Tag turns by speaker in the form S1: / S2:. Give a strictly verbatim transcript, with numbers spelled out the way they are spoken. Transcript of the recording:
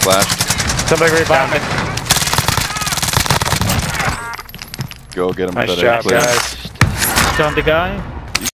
S1: flashed.
S2: Somebody revive me.
S1: Go get him
S2: Nice
S1: with that
S2: job,
S1: air, please.
S2: guys.
S3: Down the guy.